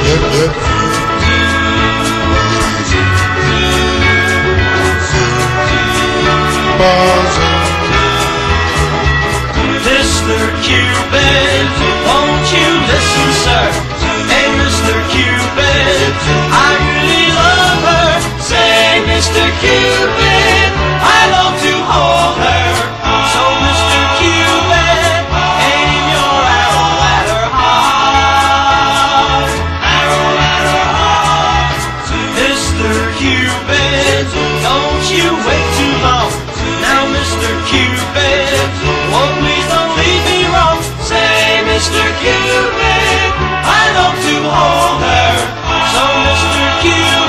Mr. Cupid, won't you listen, sir? Hey, Mr. Cupid, I really love her. Say, Mr. Cupid, I love to hold her. So, Mr. Cupid, aim your arrow at her heart. Arrow at her heart. Mr. Cupid, don't you wait too long. Now, Mr. Cupid, won't please don't leave me wrong. Say, Mr. Cupid, I love to hold her. So, Mr. Cupid,